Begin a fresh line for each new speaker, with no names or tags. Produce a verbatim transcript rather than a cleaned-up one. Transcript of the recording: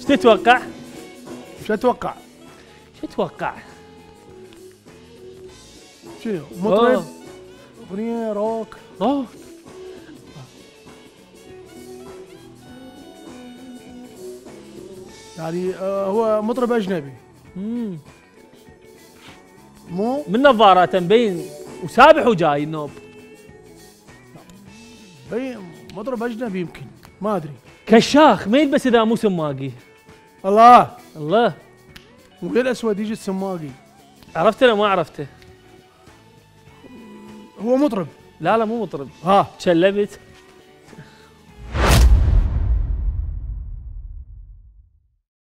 تتوقع؟
شو اتوقع؟
شو تتوقع؟
شنو مطرب؟
أوه.
اغنيه روك؟
اوه
يعني آه هو مطرب اجنبي
امم
مو
من نظارة مبين وسابح وجاي النوب.
اي مطرب اجنبي يمكن ما ادري.
كشاخ ما يلبس اذا مو سماقي.
الله
الله
وغير الاسود يجي السماقي.
عرفته ولا ما عرفته؟
هو مطرب.
لا لا مو مطرب.
ها
شلبت